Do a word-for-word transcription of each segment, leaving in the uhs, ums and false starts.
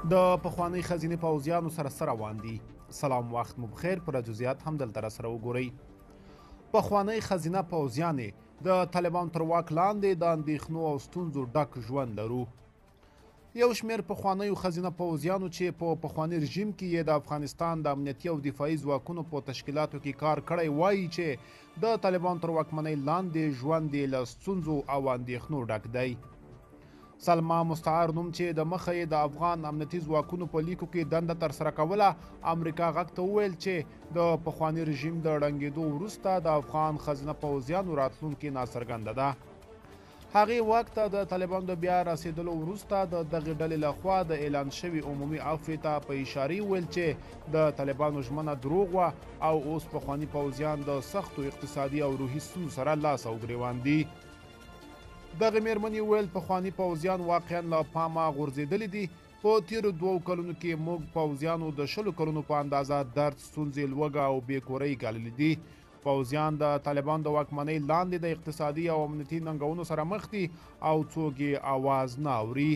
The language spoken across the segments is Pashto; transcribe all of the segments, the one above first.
د پخوانۍ خزینې پوځیانو سره څه روان دي؟ سلام، وخت مو بخیر. پر جزئیات هم دلته راسره وګورئ. پخوانۍ خزینه پوځیانې د طالبانو تر واک لاندې د اندېښنو او ستونزو ډک ژوند لرو. یو شمېر پخوانیو خزینه پوځیانو چې په پخواني رژیم کې یې د افغانستان د امنیتي او دفاعي ځواکونو په تشکیلاتو کې کار کړی وایي چې د طالبانو تر واکمنۍ لاندې ژوند یې له ستونزو او اندېښنو ډک دی. سلما مستعار نوم چې د مخه یې د افغان امنیتي ځواکونو په لیکو کې دنده ترسره کوله، امریکا غږ ته وویل چې د پخواني رژیم د ړنګېدو وروسته د افغان خزینه پوځیانو راتلونکې ناڅرګنده ده. هغې واک ته د طالبانو د بیا رسېدلو وروسته د دغې ډلې لخوا د اعلان شوي عمومي عفوې ته په اشارې وویل چې د طالبانو ژمنه دروغ وه او اوس پخواني پوځیان د سختو اقتصادي او روحي ستونزو سره لاس او ګرېوان دي. دغه مېرمنې وویل پخواني پوځیان واقعا له پامه غورځېدلي دي. په تېرو دوو کلونو کې موږ پوځیانو د شلو کلونو په اندازه درد، ستونزې، لوږه او بېکورۍ ګاللي دي. پوځیان د طالبانو د واکمنۍ لاندې د اقتصادي او امنیتي ننګونو سره مخ دي او څوک یې اواز نه اوري.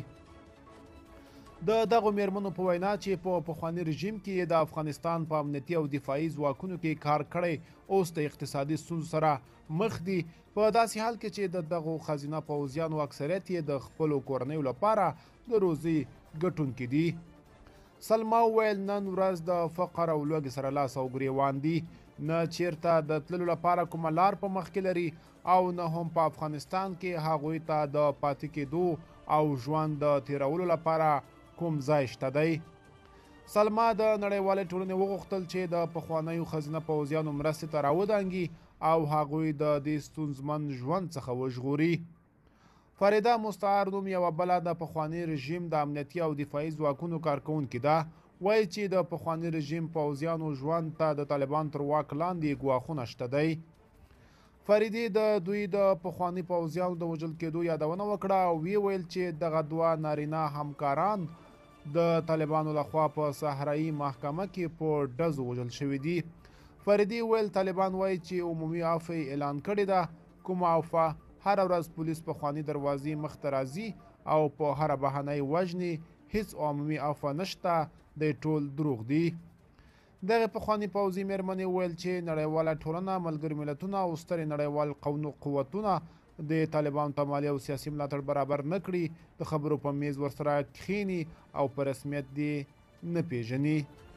د دغو مېرمنو په وینا چې په پخواني رژیم کې یې د افغانستان په امنیتي او دفاعي ځواکونو کې کار کړی، اوس د اقتصادي ستونزو سره مخ دي، په داسې حال کې چې د دغو خزینه پوځیانو اکثریت یې د خپلو کورنیو لپاره د روزي ګټونکي دي. سلما وویل نن ورځ د فقر او لوږې سره لاس او ګرېوان دي، نه چیرته د تللو لپاره کومه لار په مخ کې لري او نه هم په افغانستان کې هغوی ته د پاتې کېدو او ژوند د تېرولو لپاره کوم ځای شته دی. سلما د نړیوالې ټولنې وغوښتل چې د پخوانیو خزینه پوځیانو مرستې ته راودانګي او هغوی د دې ستونزمن ژوند څخه وژغوري. فریده مستعار نوم یوه بله د پخواني رژیم د امنیتي او دفاعي ځواکونو کارکوونکې ده. وایي چې د پخواني رژیم پوځیانو ژوند ته د طالبانو تر واک لاندې ګواښونه شته دی. فریدې د دوی د پخواني پوځیانو د وژل کېدو یادونه وکړه او ویې ویل چې دغه دوه نارینه همکاران د طالبانو لخوا په صحرایي محکمه کې په ډزو وژل شوي دي. فریدې ویل طالبان وایي چې عمومي عفوه اعلان کړې ده. کومه عفوه؟ هره ورځ پولیس پخواني دروازې مخ ته راځي او په هره بهانه یې وژني. هیڅ عمومي عفوه نشته، دی ټول دروغ دي. دغه پخواني پوځي مېرمنې وویل چې نړیواله ټولنه، ملګري ملتونه او سترې نړیوال قوتونه د طالبانو ته مالي او سیاسي ملاتړ برابر نه کړي، د خبرو په میز ورسره کښېني او په رسمیت دې نه پیژني.